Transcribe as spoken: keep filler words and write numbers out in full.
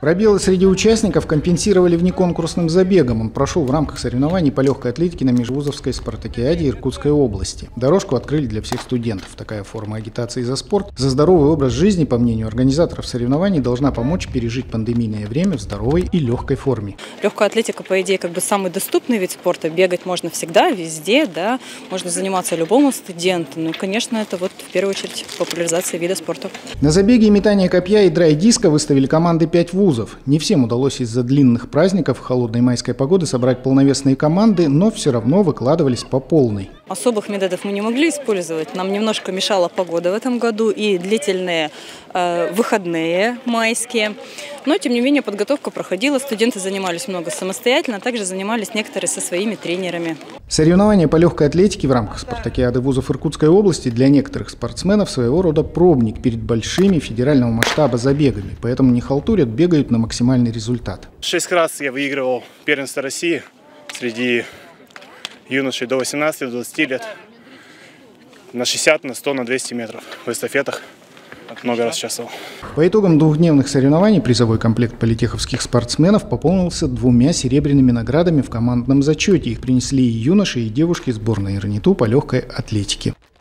Пробелы среди участников компенсировали внеконкурсным забегом. Он прошел в рамках соревнований по легкой атлетике на межвузовской спартакиаде Иркутской области. Дорожку открыли для всех студентов. Такая форма агитации за спорт, за здоровый образ жизни, по мнению организаторов соревнований, должна помочь пережить пандемийное время в здоровой и легкой форме. Легкая атлетика, по идее, как бы самый доступный вид спорта. Бегать можно всегда, везде, да, можно заниматься любому студенту. Ну и, конечно, это вот в первую очередь популяризация вида спорта. На забеге и метании копья и драй-диска выставили команды пять вузов. Не всем удалось из-за длинных праздников и холодной майской погоды собрать полновесные команды, но все равно выкладывались по полной. Особых методов мы не могли использовать. Нам немножко мешала погода в этом году и длительные э, выходные майские. Но, тем не менее, подготовка проходила. Студенты занимались много самостоятельно, а также занимались некоторые со своими тренерами. Соревнования по легкой атлетике в рамках спартакиады вузов Иркутской области для некоторых спортсменов своего рода пробник перед большими федерального масштаба забегами. Поэтому не халтурят, бегают на максимальный результат. Шесть раз я выигрывал первенство России среди юношей до восемнадцати-двадцати лет. На шестьдесят, на сто, на двести метров в эстафетах. Много раз участвовал. По итогам двухдневных соревнований призовой комплект политеховских спортсменов пополнился двумя серебряными наградами в командном зачете. Их принесли и юноши, и девушки сборной РНИТУ по легкой атлетике.